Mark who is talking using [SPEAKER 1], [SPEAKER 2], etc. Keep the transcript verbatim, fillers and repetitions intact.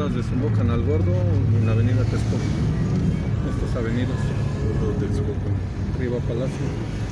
[SPEAKER 1] avenidas desembocan al Gordo en la avenida Texcoco. Estas avenidas.
[SPEAKER 2] Todo Texcoco.
[SPEAKER 1] Arriba Palacio.